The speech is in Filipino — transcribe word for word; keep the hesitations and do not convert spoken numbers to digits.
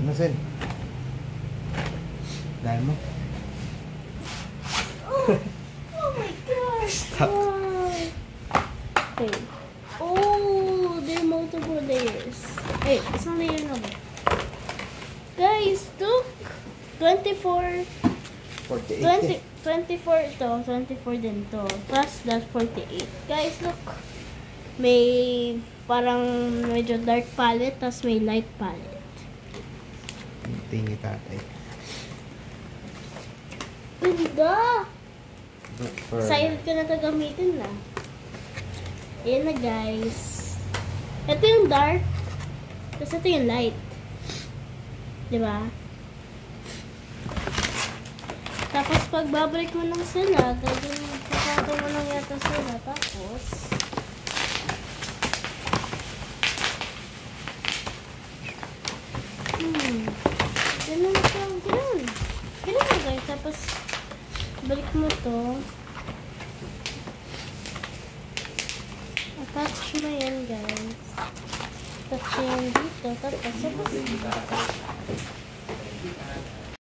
Nasin? Dahil mo? Oh, oh my gosh! Stop. Wow. Okay. Oh, there are multiple layers. Hey, isang layer na ba? Guys, look! twenty-four. forty-eight. twenty, twenty-four ito. twenty-four din to. Plus that forty-eight. Guys, look. May parang medyo dark palette, tas may light palette. Tingi tatay. Ganda! For... Excited ka na ito gamitin na. Ayan na guys. Ito yung dark. Tapos ito yung light. Diba? Tapos pag babalik mo ng sila, gagawin, kakata mo lang yata sila. Tapos, hmm, ganun siya, ganun. Ganun na guys. Tapos, balik mo to. Attach mo yan guys. Attach yan dito. Tapos, tapos,